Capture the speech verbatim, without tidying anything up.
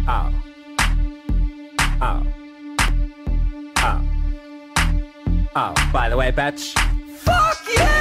Oh. Oh. Oh. Oh, by the way, bitch. Fuck yeah!